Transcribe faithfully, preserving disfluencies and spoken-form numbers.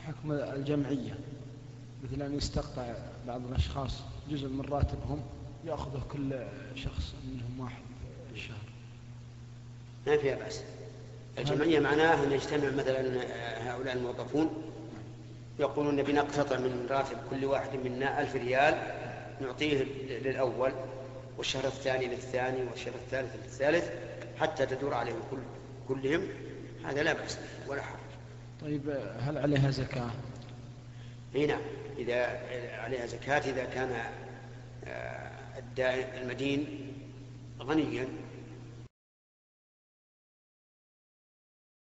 حكم الجمعية، مثل أن يستقطع بعض الأشخاص جزء من راتبهم يأخذه كل شخص منهم واحد في الشهر. ما فيها بأس. الجمعية معناها أن يجتمع مثلا هؤلاء الموظفون يقولون نبي نقتطع من راتب كل واحد منا ألف ريال نعطيه للأول، والشهر الثاني للثاني، والشهر الثالث للثالث، حتى تدور عليهم كل كلهم. هذا لا بأس ولا حرج. طيب هل عليها زكاة؟ اي نعم، إذا عليها زكاة إذا كان المدين غنيا